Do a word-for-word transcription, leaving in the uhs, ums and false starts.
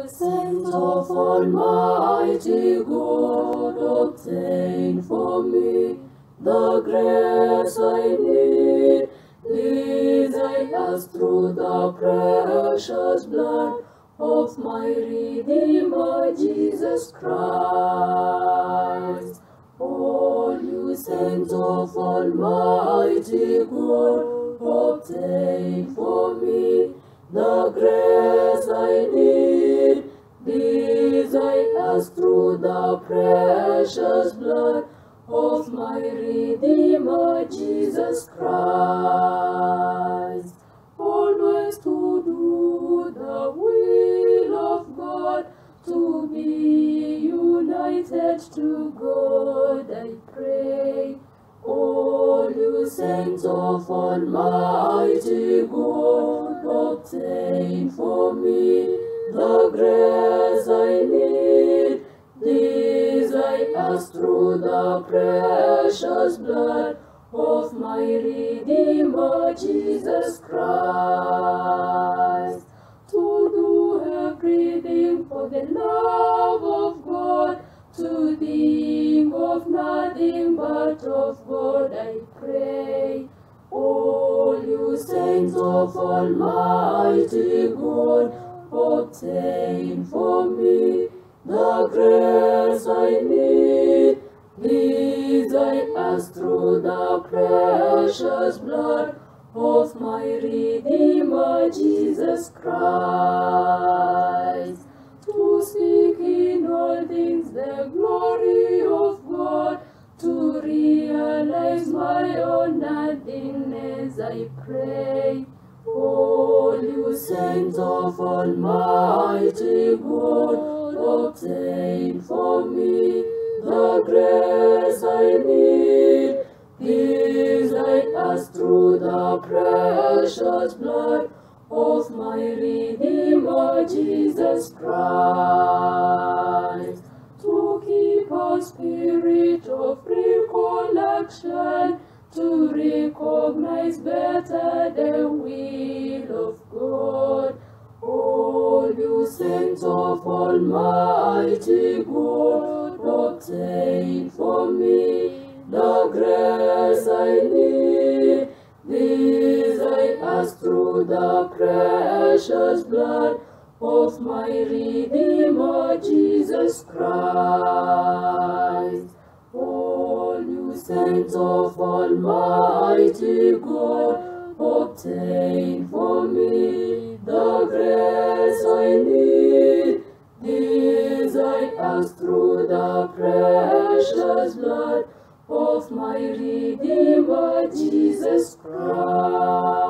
Saint of Almighty God, obtain for me the grace I need. This I ask through the precious blood of my Redeemer, Jesus Christ. All you saints of Almighty God, obtain for me the grace I need. This I ask through the precious blood of my Redeemer, Jesus Christ. Always to do the will of God, to be united to God, I pray. All you saints of Almighty God, obtain for me the grace I need. This I ask through the precious blood of my Redeemer, Jesus Christ. To do everything for the love of God, to think of nothing but of God, I pray. All you saints of Almighty God, obtain for me the grace I need. This I ask through the precious blood of my Redeemer, Jesus Christ. To seek in all things the glory of God, to realize my own nothingness, I pray. All you saints of Almighty God, obtain for me the grace I need. This I ask through the precious blood of my Redeemer, Jesus Christ. To keep a spirit of recollection, to recognize better the will of God. All you saints of Almighty God, obtain for me the grace I need. This I ask through the precious blood of my Redeemer, Jesus Christ. All you saints of Almighty God, obtain for me the grace I need. This I ask through the precious blood of my Redeemer, Jesus Christ.